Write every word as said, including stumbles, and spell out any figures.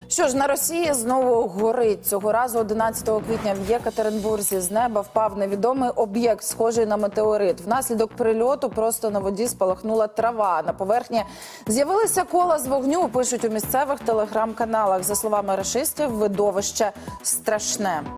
Що ж, на Росії знову горить. Цього разу одинадцятого квітня в Єкатеринбурзі з неба впав невідомий об'єкт, схожий на метеорит. Внаслідок прильоту просто на воді спалахнула трава. На поверхні з'явилися кола з вогню, пишуть у місцевих телеграм-каналах. За словами рашистів, видовище страшне.